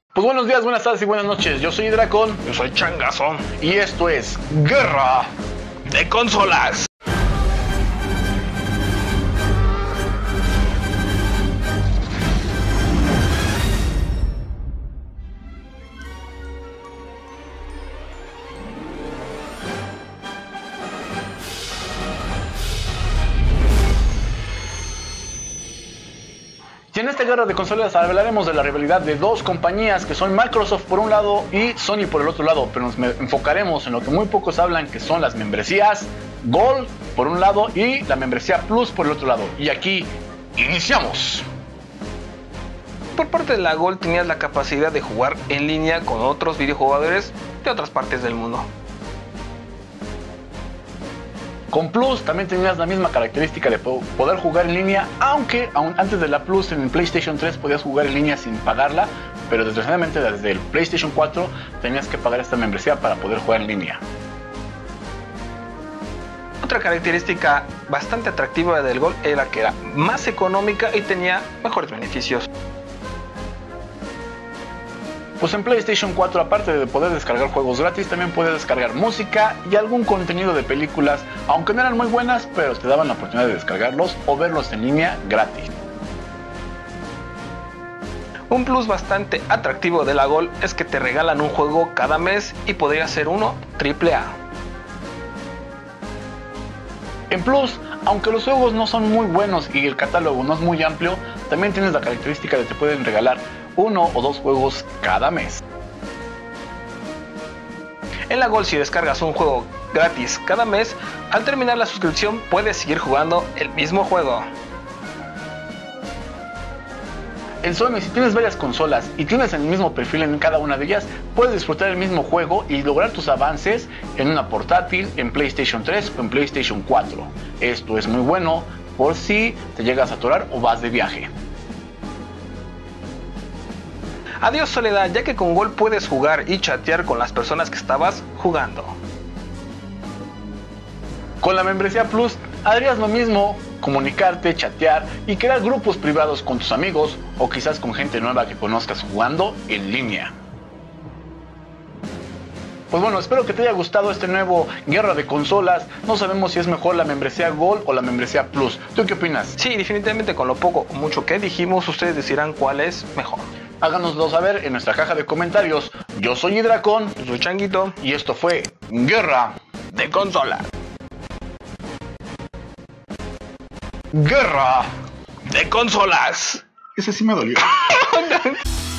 Pues buenos días, buenas tardes y buenas noches. Yo soy Dracón. Yo soy Changazón. Y esto es Guerra de Consolas. Y en esta guerra de consolas hablaremos de la rivalidad de dos compañías que son Microsoft por un lado y Sony por el otro lado, pero nos enfocaremos en lo que muy pocos hablan, que son las membresías Gold por un lado y la membresía Plus por el otro lado. Y aquí iniciamos. Por parte de la Gold tenías la capacidad de jugar en línea con otros videojugadores de otras partes del mundo. Con Plus también tenías la misma característica de poder jugar en línea, aunque aún antes de la Plus en el PlayStation 3 podías jugar en línea sin pagarla, pero desgraciadamente desde el PlayStation 4 tenías que pagar esta membresía para poder jugar en línea. Otra característica bastante atractiva del Gold era que era más económica y tenía mejores beneficios. Pues en PlayStation 4, aparte de poder descargar juegos gratis, también puedes descargar música y algún contenido de películas, aunque no eran muy buenas, pero te daban la oportunidad de descargarlos o verlos en línea gratis. Un plus bastante atractivo de la Gold es que te regalan un juego cada mes y podría ser uno AAA. En Plus, aunque los juegos no son muy buenos y el catálogo no es muy amplio, también tienes la característica de que te pueden regalar uno o dos juegos cada mes. En la Gold, si descargas un juego gratis cada mes, al terminar la suscripción puedes seguir jugando el mismo juego. En Sony, si tienes varias consolas y tienes el mismo perfil en cada una de ellas, puedes disfrutar el mismo juego y lograr tus avances en una portátil, en PlayStation 3 o en PlayStation 4. Esto es muy bueno por si te llegas a atorar o vas de viaje. Adiós soledad, ya que con Gold puedes jugar y chatear con las personas que estabas jugando. Con la membresía Plus harías lo mismo, comunicarte, chatear y crear grupos privados con tus amigos o quizás con gente nueva que conozcas jugando en línea. Pues bueno, espero que te haya gustado este nuevo Guerra de Consolas. No sabemos si es mejor la membresía Gold o la membresía Plus. ¿Tú qué opinas? Sí, definitivamente con lo poco o mucho que dijimos, ustedes decidirán cuál es mejor. Háganoslo saber en nuestra caja de comentarios. Yo soy Hidracón. Yo soy Changuito. Y esto fue Guerra de Consolas. Guerra de Consolas. Ese sí me dolió.